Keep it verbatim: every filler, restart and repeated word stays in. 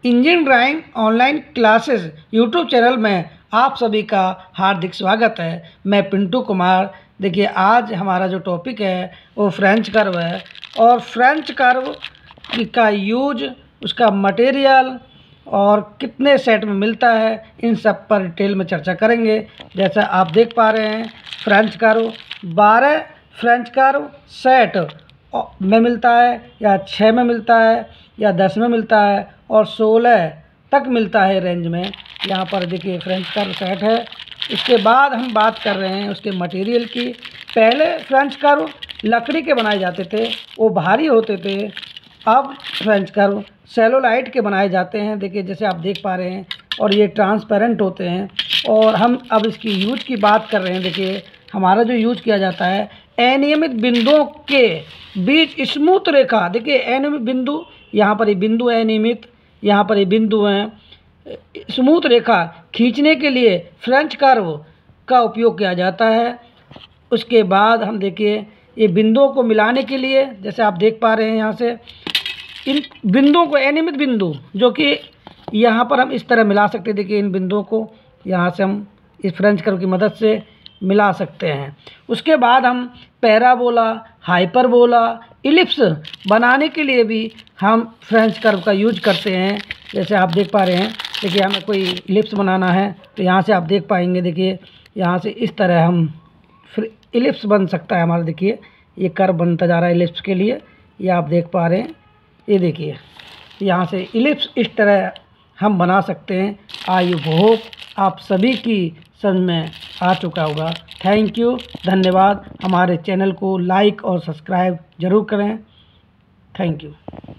Engine drawing online classes YouTube channel में आप सभी का हार्दिक स्वागत है। मैं पिंटू कुमार। देखिए, आज हमारा जो टॉपिक है वो फ्रेंच कर्व है और फ्रेंच कर्व का यूज, उसका मटेरियल और कितने सेट में मिलता है, इन सब पर डिटेल में चर्चा करेंगे। जैसा आप देख पा रहे हैं, फ्रेंच कर्व बारह फ्रेंच कर्व सेट में मिलता है, या छः में मिलता है, या दस में मिलता है, और सोलह तक मिलता है रेंज में। यहाँ पर देखिए फ्रेंच कर्व सेट है। इसके बाद हम बात कर रहे हैं उसके मटेरियल की। पहले फ्रेंच कर्व लकड़ी के बनाए जाते थे, वो भारी होते थे। अब फ्रेंच कर्व सेलुलाइट के बनाए जाते हैं। देखिए, जैसे आप देख पा रहे हैं, और ये ट्रांसपेरेंट होते हैं। और हम अब इसकी यूज की बात कर रहे हैं। देखिए, हमारा जो यूज किया जाता है, अनियमित बिंदुओं के बीच स्मूथ रेखा। देखिए, अनियमित बिंदु, यहाँ पर ये बिंदु है अनियमित, यहाँ पर ये बिंदु हैं। स्मूथ रेखा खींचने के लिए फ्रेंच कर्व का उपयोग किया जाता है। उसके बाद हम देखिए, ये बिंदुओं को मिलाने के लिए, जैसे आप देख पा रहे हैं, यहाँ से इन बिंदुओं को, अनियमित बिंदु जो कि यहाँ पर हम इस तरह मिला सकते हैं। देखिए, इन बिंदुओं को यहाँ से हम इस फ्रेंच कर्व की मदद से मिला सकते हैं। उसके बाद हम पैराबोला, हाइपरबोला, इलिप्स बनाने के लिए भी हम फ्रेंच कर्व का यूज करते हैं। जैसे आप देख पा रहे हैं, देखिए, हमें कोई इलिप्स बनाना है तो यहाँ से आप देख पाएंगे। देखिए, यहाँ से इस तरह हम फिर इलिप्स बन सकता है हमारा। देखिए, ये कर्व बनता जा रहा है इलिप्स के लिए, ये आप देख पा रहे हैं। ये देखिए, यहाँ से इलिप्स इस तरह हम बना सकते हैं। आई होप आप सभी की समझ में आ चुका होगा। थैंक यू, धन्यवाद। हमारे चैनल को लाइक और सब्सक्राइब ज़रूर करें। Thank you.